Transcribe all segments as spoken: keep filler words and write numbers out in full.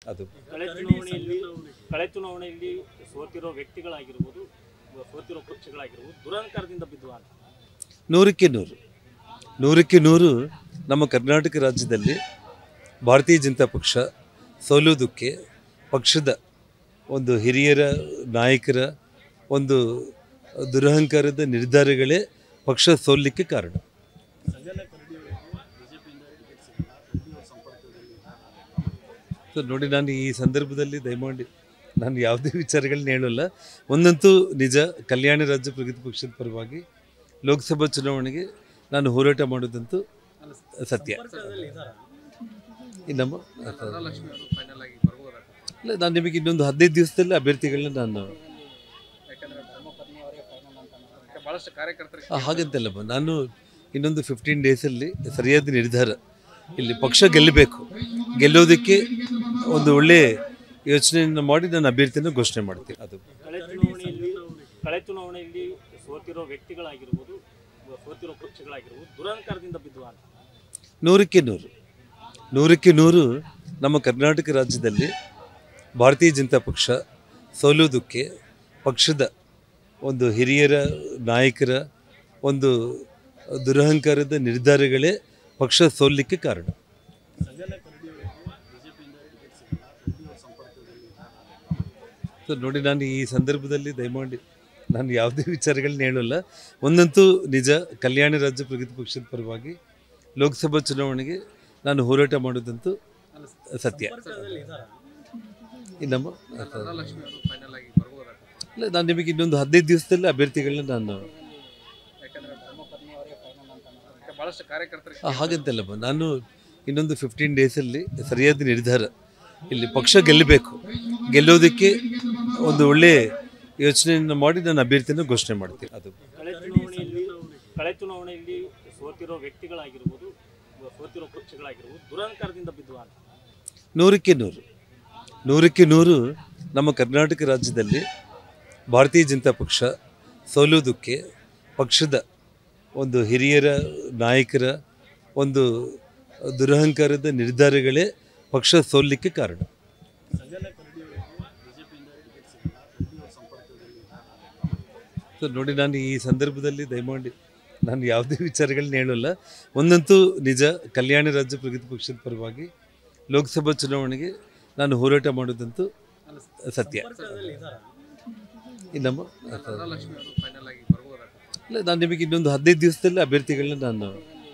ಅದು ಕಳೆ ಚುನಾವಣೆಯಲ್ಲಿ ಕಳೆ ಚುನಾವಣೆಯಲ್ಲಿ ಸೋತಿರೋ ವ್ಯಕ್ತಿಗಳಾಗಿರ್ಬೋದು, ಸೋತಿರೋ ಪಕ್ಷಗಳಾಗಿರ್ಬೋದು ದುರಹಂಕಾರದಿಂದ ಬಿದ್ದುವ ಅಂತ. ನೂರಕ್ಕೆ ನೂರು ನೂರಕ್ಕೆ ನೂರು ನಮ್ಮ ಕರ್ನಾಟಕ ರಾಜ್ಯದಲ್ಲಿ ಭಾರತೀಯ ಜನತಾ ಪಕ್ಷ ಸೋಲುವುದಕ್ಕೆ ಪಕ್ಷದ ಒಂದು ಹಿರಿಯರ ನಾಯಕರ ಒಂದು ದುರಹಂಕಾರದ ನಿರ್ಧಾರಗಳೇ ಪಕ್ಷ ಸೋಲಿಕ್ಕೆ ಕಾರಣ. ಸೊ ನೋಡಿ, ನಾನು ಈ ಸಂದರ್ಭದಲ್ಲಿ ದಯಮಾಡಿ ನಾನು ಯಾವುದೇ ವಿಚಾರಗಳನ್ನ ಹೇಳಲ್ಲ. ಒಂದಂತೂ ನಿಜ, ಕಲ್ಯಾಣ ರಾಜ್ಯ ಪ್ರಗತಿ ಪಕ್ಷದ ಪರವಾಗಿ ಲೋಕಸಭಾ ಚುನಾವಣೆಗೆ ನಾನು ಹೋರಾಟ ಮಾಡೋದಂತೂ ಸತ್ಯ. ನಮ್ಮ ಇಲ್ಲ, ನಾನು ನಿಮಗೆ ಇನ್ನೊಂದು ಹದಿನೈದು ದಿವಸದಲ್ಲಿ ಅಭ್ಯರ್ಥಿಗಳನ್ನ ನಾನು ಹಾಗಂತಲ್ಲ, ನಾನು ಇನ್ನೊಂದು ಫಿಫ್ಟೀನ್ ಡೇಸಲ್ಲಿ ಸರಿಯಾದ ನಿರ್ಧಾರ. ಇಲ್ಲಿ ಪಕ್ಷ ಗೆಲ್ಲಬೇಕು, ಗೆಲ್ಲೋದಕ್ಕೆ ಒಂದು ಒಳ್ಳೆ ಯೋಚನೆಯನ್ನು ಮಾಡಿ ನಾನು ಅಭ್ಯರ್ಥಿಯನ್ನು ಘೋಷಣೆ ಮಾಡ್ತೀನಿ. ಅದು ಕಳೆ ಚುನಾವಣೆಯಲ್ಲಿ ಕಳೆ ಚುನಾವಣೆಯಲ್ಲಿ ಸೋತಿರೋ ವ್ಯಕ್ತಿಗಳಾಗಿರ್ಬೋದು, ಸೋತಿರೋ ಪಕ್ಷಗಳಾಗಿರ್ಬೋದು ದುರಹಂಕಾರದಿಂದ ಬಿದ್ದುವ ಅಂತ. ನೂರಕ್ಕೆ ನೂರು ನೂರಕ್ಕೆ ನೂರು ನಮ್ಮ ಕರ್ನಾಟಕ ರಾಜ್ಯದಲ್ಲಿ ಭಾರತೀಯ ಜನತಾ ಪಕ್ಷ ಸೋಲುವುದಕ್ಕೆ ಪಕ್ಷದ ಒಂದು ಹಿರಿಯರ ನಾಯಕರ ಒಂದು ದುರಹಂಕಾರದ ನಿರ್ಧಾರಗಳೇ ಪಕ್ಷ ಸೋಲಿಕ್ಕೆ ಕಾರಣ. ಸೊ ನೋಡಿ, ನಾನು ಈ ಸಂದರ್ಭದಲ್ಲಿ ದಯಮಾಡಿ ನಾನು ಯಾವುದೇ ವಿಚಾರಗಳನ್ನ ಹೇಳಲ್ಲ. ಒಂದಂತೂ ನಿಜ, ಕಲ್ಯಾಣ ರಾಜ್ಯ ಪ್ರಗತಿ ಪಕ್ಷದ ಪರವಾಗಿ ಲೋಕಸಭಾ ಚುನಾವಣೆಗೆ ನಾನು ಹೋರಾಟ ಮಾಡೋದಂತೂ ಸತ್ಯ. ನಮ್ಮ ಇಲ್ಲ, ನಾನು ನಿಮಗೆ ಇನ್ನೊಂದು ಹದಿನೈದು ದಿವಸದಲ್ಲಿ ಅಭ್ಯರ್ಥಿಗಳನ್ನ ನಾನು ಹಾಗಂತಲ್ಲ, ನಾನು ಇನ್ನೊಂದು ಫಿಫ್ಟೀನ್ ಡೇಸಲ್ಲಿ ಸರಿಯಾದ ನಿರ್ಧಾರ. ಇಲ್ಲಿ ಪಕ್ಷ ಗೆಲ್ಲಬೇಕು, ಗೆಲ್ಲೋದಕ್ಕೆ ಒಂದು ಒಳ್ಳೆ ಯೋಚನೆಯನ್ನು ಮಾಡಿ ನಾನು ಅಭ್ಯರ್ಥಿಯನ್ನು ಘೋಷಣೆ ಮಾಡ್ತೀನಿ. ಅದು ಕಳೆ ಚುನಾವಣೆಯಲ್ಲಿ ಕಳೆ ಚುನಾವಣೆಯಲ್ಲಿ ಸೋತಿರೋ ವ್ಯಕ್ತಿಗಳಾಗಿರ್ಬೋದು, ಸೋತಿರೋ ಪಕ್ಷಗಳಾಗಿರ್ಬೋದು ದುರಹಂಕಾರದಿಂದ ಬಿದ್ದುವ ಅಂತ. ನೂರಕ್ಕೆ ನೂರು ನೂರಕ್ಕೆ ನೂರು ನಮ್ಮ ಕರ್ನಾಟಕ ರಾಜ್ಯದಲ್ಲಿ ಭಾರತೀಯ ಜನತಾ ಪಕ್ಷ ಸೋಲುವುದಕ್ಕೆ ಪಕ್ಷದ ಒಂದು ಹಿರಿಯರ ನಾಯಕರ ಒಂದು ದುರಹಂಕಾರದ ನಿರ್ಧಾರಗಳೇ ಪಕ್ಷ ಸೋಲಿಕ್ಕೆ ಕಾರಣ. ಸೊ ನೋಡಿ, ನಾನು ಈ ಸಂದರ್ಭದಲ್ಲಿ ದಯಮಾಡಿ ನಾನು ಯಾವುದೇ ವಿಚಾರಗಳನ್ನ ಹೇಳಲ್ಲ. ಒಂದಂತೂ ನಿಜ, ಕಲ್ಯಾಣ ರಾಜ್ಯ ಪ್ರಗತಿ ಪಕ್ಷದ ಪರವಾಗಿ ಲೋಕಸಭಾ ಚುನಾವಣೆಗೆ ನಾನು ಹೋರಾಟ ಮಾಡೋದಂತೂ ಸತ್ಯ. ನಮ್ಮ ಇಲ್ಲ, ನಾನು ನಿಮಗೆ ಇನ್ನೊಂದು ಹದಿನೈದು ದಿವಸದಲ್ಲಿ ಅಭ್ಯರ್ಥಿಗಳನ್ನ ನಾನು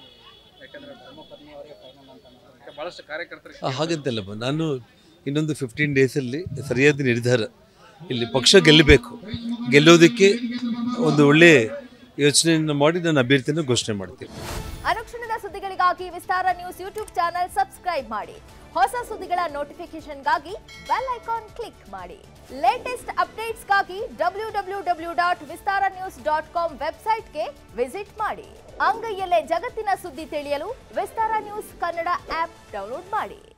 ಹಾಗಂತಲ್ಲ, ನಾನು ಇನ್ನೊಂದು ಫಿಫ್ಟೀನ್ ಡೇಸಲ್ಲಿ ಸರಿಯಾದ ನಿರ್ಧಾರ. ಇಲ್ಲಿ ಪಕ್ಷ ಗೆಲ್ಲಬೇಕು, ಗೆಲ್ಲೋದಕ್ಕೆ ಒಂದು ಒಳ್ಳೆ ಯೋಚನೆಯನ್ನು ಮಾಡಿ ನಾನು ಅಭ್ಯರ್ಥಿಯನ್ನು ಘೋಷಣೆ ಮಾಡ್ತೀನಿ. ಅನುಕ್ಷಣದ ಸುದ್ದಿಗಳಿಗಾಗಿ Vistara news YouTube channel subscribe ಮಾಡಿ. ಹೊಸ ಸುದ್ದಿಗಳ ನೋಟಿಫಿಕೇಶನ್ಗಾಗಿ ಬೆಲ್ ಐಕಾನ್ ಕ್ಲಿಕ್ ಮಾಡಿ. ಲೇಟೆಸ್ಟ್ ಅಪ್ಡೇಟ್ಸ್ಗಾಗಿ W W W dot Vistara news dot com ವೆಬ್ಸೈಟ್ಗೆ ವಿಸಿಟ್ ಮಾಡಿ. ಅಂಗೈಯಲ್ಲೇ ಜಗತ್ತಿನ ಸುದ್ದಿ ತಿಳಿಯಲು Vistara news Kannada app download ಮಾಡಿ.